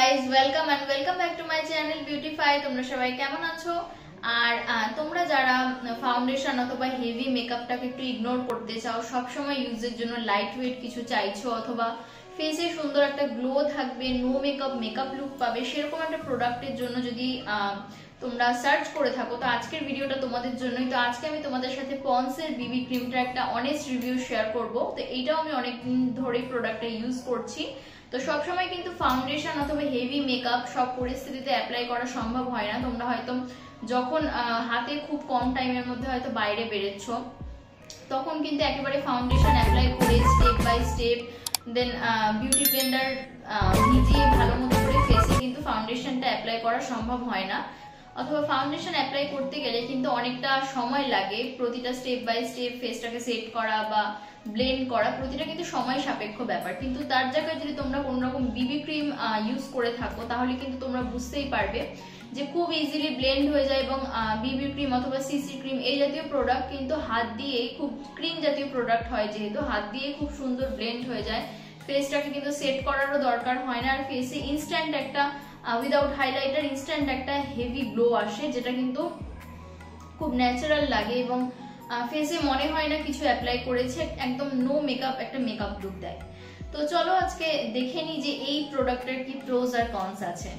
Guys welcome and welcome back to my channel Beautify. তোমরা সবাই কেমন আছো? আর তোমরা যারা ফাউন্ডেশন অথবা হেভি মেকআপটাকে একটু ইগনোর করতে চাও, সব সময় ইউজের জন্য লাইট ওয়েট কিছু চাইছো, অথবা ফেসে সুন্দর একটা গ্লো থাকবে, নো মেকআপ মেকআপ লুক পাবে, সেরকম একটা প্রোডাক্টের জন্য যদি তোমরা সার্চ করে থাকো, তো আজকের ভিডিওটা তোমাদের জন্যই। তো আজকে আমি তোমাদের সাথে পন্সের বিবি ক্রিমটা একটা অনেস্ট রিভিউ শেয়ার করব। তো এইটাও আমি অনেকদিন ধরে প্রোডাক্টটা ইউজ করছি। তো সবসময় কিন্তু ফাউন্ডেশন অথবা হেভি মেকআপ সব পরিস্থিতিতে অ্যাপ্লাই করা সম্ভব হয় না। তোমরা হয়তো যখন হাতে খুব কম টাইমের মধ্যে হয়তো বাইরে বেরোচ্ছ, তখন কিন্তু একেবারে ফাউন্ডেশন অ্যাপ্লাই করে step by step then beauty blender ভিজিয়ে ভালো মতো করে ফেসে কিন্তু ফাউন্ডেশনটা অ্যাপ্লাই করা সম্ভব হয় না। অথবা ফাউন্ডেশন অ্যাপ্লাই করতে গেলে কিন্তু অনেকটা সময় লাগে, প্রতিটা স্টেপ বাই স্টেপ ফেসটাকে সেট করা বা ব্লেন্ড করা, প্রতিটা কিন্তু সময় সাপেক্ষ ব্যাপার। কিন্তু তার জায়গায় যদি তোমরা কোনো রকম বিবি ক্রিম ইউজ করে থাকো, তাহলে কিন্তু তোমরা বুঝতেই পারবে যে খুব ইজিলি ব্লেন্ড হয়ে যায়। এবং বিবি ক্রিম অথবা সিসি ক্রিম এই জাতীয় প্রোডাক্ট কিন্তু হাত দিয়ে, খুব ক্রিম জাতীয় প্রোডাক্ট হয় যেহেতু, হাত দিয়ে খুব সুন্দর ব্লেন্ড হয়ে যায়। ফেসটাকে কিন্তু সেট করারও দরকার হয় না, আর ফেসে ইনস্ট্যান্ট একটা উইদাউট হাইলাইটার ইনস্ট্যান্ট একটা হেভি গ্লো আসে, যেটা কিন্তু খুব ন্যাচারাল লাগে এবং ফেসে মনে হয় না কিছু অ্যাপ্লাই করেছে, একদম নো মেকআপ একটা মেকআপ লুক দেয়। তো চলো আজকে দেখে নিই যে এই প্রোডাক্টের কি প্রোস আর কনস আছে।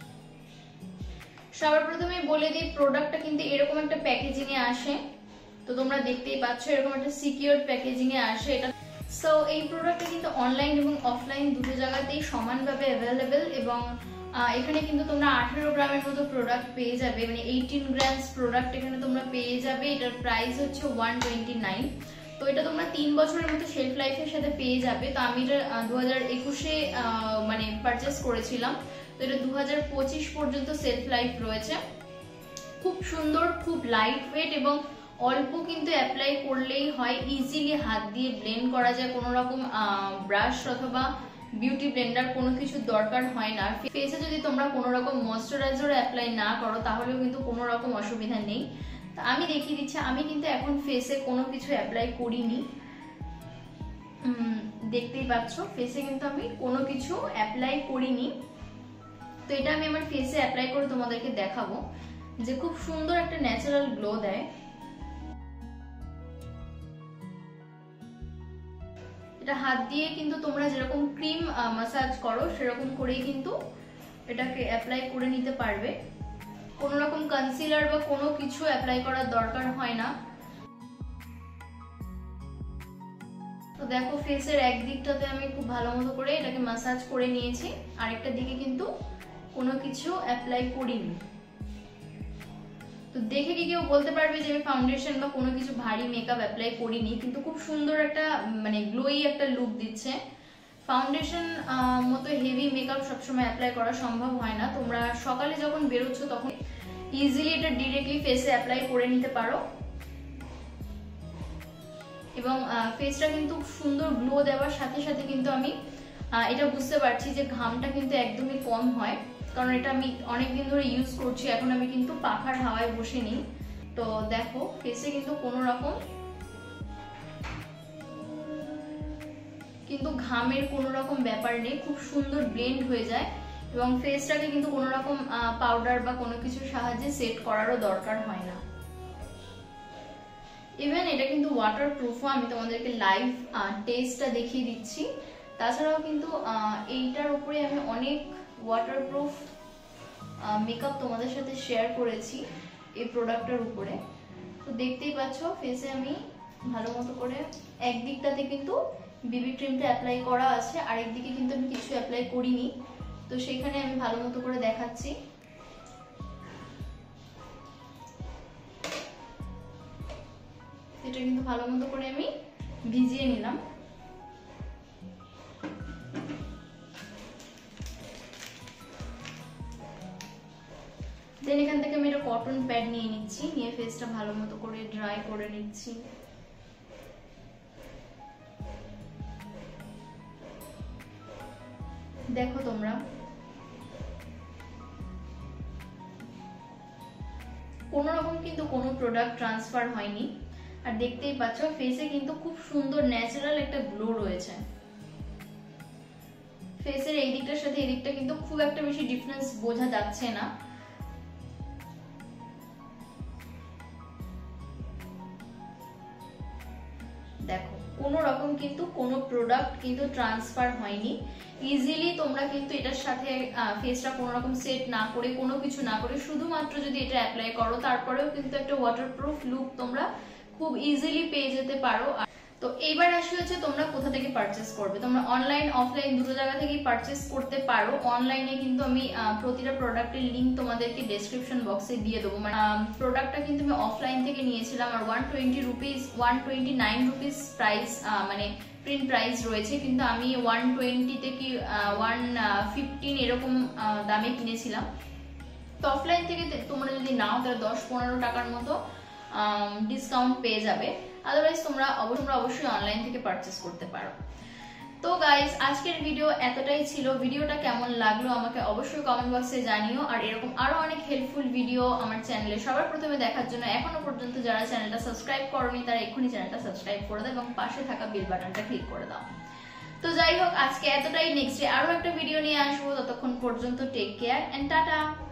সবার প্রথমে বলে দিই, প্রোডাক্টটা কিন্তু এরকম একটা প্যাকেজিং এ আসে। তো তোমরা দেখতেই পাচ্ছ এরকম একটা সিকিউর প্যাকেজিং এ আসে এটা। সো এই প্রোডাক্টটা কিন্তু অনলাইন এবং অফলাইন দুটো জায়গাতেই সমানভাবে অ্যাভেলেবেল। এবং এখানে কিন্তু তোমরা 18 গ্রামের মতো প্রোডাক্ট পেয়ে যাবে, মানে 18 গ্রামস প্রোডাক্ট এখানে তোমরা পেয়ে যাবে। এটার প্রাইস হচ্ছে 129। তো এটা তোমরা 3 বছরের মতো শেলফ লাইফের সাথে পেয়ে যাবে। তো আমি এটা 2021-এ মানে পারচেস করেছিলাম। তো এটা 2025 পর্যন্ত সেলফ লাইফ রয়েছে। খুব সুন্দর, খুব লাইট ওয়েট এবং অল্প কিন্তু অ্যাপ্লাই করলেই হয়, ইজিলি হাত দিয়ে ব্লেন্ড করা যায়, কোনো রকম ব্রাশ অথবা বিউটি ব্লেন্ডার কোনো কিছু দরকার হয় না। ফেসে যদি তোমরা কোনো রকম ময়শ্চারাইজার অ্যাপ্লাই না করো, তাহলেও কিন্তু কোনো রকম অসুবিধা নেই। তো আমি দেখিয়ে দিচ্ছি, আমি কিন্তু এখন ফেসে কোনো কিছু অ্যাপ্লাই করিনি, দেখতেই পাচ্ছ ফেসে কিন্তু আমি কোনো কিছু অ্যাপ্লাই করিনি। তো এটা আমি আমার ফেসে অ্যাপ্লাই করে তোমাদেরকে দেখাবো যে খুব সুন্দর একটা ন্যাচারাল গ্লো দেয়। এটা হাত দিয়ে কিন্তু তোমরা যেরকম ক্রিম মাসাজ করো সেরকম করেই কিন্তু এটাকে অ্যাপ্লাই করে নিতে পারবে। কোনো রকম কনসিলার বা কোনো কিছু অ্যাপ্লাই করার দরকার হয় না। তো দেখো ফেসের এক দিকটাতে আমি খুব ভালো মতো করে এটাকে মাসাজ করে নিয়েছি, আরেকটা দিকে কিন্তু কোনো কিছু অ্যাপ্লাই করিনি। তো দেখে কি কেউ বলতে পারবে যে আমি ফাউন্ডেশন বা কোনো কিছু ভারী মেকআপ অ্যাপ্লাই করিনি, কিন্তু খুব সুন্দর একটা মানে গ্লোই একটা লুক দিচ্ছে। ফাউন্ডেশন মতো হেভি মেকআপ সবসময় অ্যাপ্লাই করা সম্ভব হয় না। তোমরা সকালে যখন বেরোচ্ছ তখন ইজিলি এটা ডিরেক্টলি ফেসে অ্যাপ্লাই করে নিতে পারো এবং ফেসটা কিন্তু সুন্দর গ্লো দেওয়ার সাথে সাথে কিন্তু আমি এটা বুঝতে পারছি যে ঘামটা কিন্তু একদমই কম হয়, কারণ এটা আমি অনেকদিন ধরে ইউজ করছি। এখন আমি কিন্তু পাখার হাওয়ায় বসে নিই। তো দেখো ফেসে কিন্তু কোনো রকম কিন্তু ঘামের কোনো রকম ব্যাপার নেই, খুব সুন্দর ব্লেন্ড হয়ে যায় এবং ফেসটাকে কিন্তু কোনো রকম পাউডার বা কোনো কিছুর সাহায্যে সেট করারও দরকার হয় না। ইভেন এটা কিন্তু ওয়াটারপ্রুফও, আমি তোমাদেরকে লাইভ টেস্টটা দেখিয়ে দিচ্ছি। তাছাড়াও কিন্তু এইটার উপরে আমি অনেক ওয়াটারপ্রুফ মেকআপ তোমাদের সাথে শেয়ার করেছি এই প্রোডাক্টটার উপরে। তো দেখতেই পাচ্ছ ফেসে আমি ভালো মতো করে একদিকটাতে কিন্তু বিবি ক্রিমটা অ্যাপ্লাই করা আছে, আরেক দিকে কিন্তু আমি কিছু অ্যাপ্লাই করিনি। তো সেখানে আমি ভালো মতো করে দেখাচ্ছি। এটা কিন্তু ভালো মতো করে আমি ভিজিয়ে নিলাম। দেন এখান থেকে আমি একটা কটন প্যাড নিয়ে নিচ্ছি, নিয়ে ফেসটা ভালো মতো করে ড্রাই করে নিচ্ছি। দেখো তোমরা কোনো রকম কিন্তু কোনো প্রোডাক্ট ট্রান্সফার হয়নি, আর দেখতেই পাচ্ছ ফেসে কিন্তু খুব সুন্দর ন্যাচারাল একটা গ্লো রয়েছে। ফেসের এই দিকটার সাথে এই দিকটা কিন্তু খুব একটা বেশি ডিফারেন্স বোঝা যাচ্ছে না। দেখো কোনো রকম কিন্তু কোনো প্রোডাক্ট কিন্তু ট্রান্সফার হয়নি। ইজিলি তোমরা কিন্তু এটার সাথে ফেসটা কোনো রকম সেট না করে, কোনো কিছু না করে, শুধুমাত্র যদি এটা অ্যাপ্লাই করো, তারপরেও কিন্তু একটা ওয়াটারপ্রুফ লুক তোমরা খুব ইজিলি পেয়ে যেতে পারো। তো এইবার আসলে হচ্ছে তোমরা কোথা থেকে পারচেস করবে। তোমরা অনলাইন অফলাইন দুটো জায়গা থেকেই পারচেস করতে পারো। অনলাইনে কিন্তু আমি প্রতিটা প্রোডাক্টের লিঙ্ক তোমাদেরকে ডেসক্রিপশন বক্সে দিয়ে দেবো। মানে প্রোডাক্টটা কিন্তু আমি অফলাইন থেকে নিয়েছিলাম, আর 129 রুপিস প্রাইস, মানে প্রিন্ট প্রাইস রয়েছে, কিন্তু আমি 120 থেকে 115 এরকম দামে কিনেছিলাম। তো অফলাইন থেকে তোমরা যদি নাও তাহলে 10-15 টাকার মতো ডিসকাউন্ট পেয়ে যাবে। আদারওয়াইজ তোমরা অবশ্যই অনলাইন থেকে পারচেস করতে পারো। তো গাইজ আজকের ভিডিও এতটাই ছিল। ভিডিওটা কেমন লাগলো আমাকে অবশ্যই কমেন্ট বক্সে জানিও। আর এরকম আরো অনেক হেল্পফুল ভিডিও আমার চ্যানেলে সবার প্রথমে দেখার জন্য এখনো পর্যন্ত যারা চ্যানেলটা সাবস্ক্রাইব করোনি তারা এক্ষুনি চ্যানেলটা সাবস্ক্রাইব করে দাও এবং পাশে থাকা বেল বাটনটা ক্লিক করে দাও। তো যাই হোক, আজকে এতটাই। নেক্সট ডে আরো একটা ভিডিও নিয়ে আসবো। ততক্ষণ পর্যন্ত টেক কেয়ার এন্ড টাটা।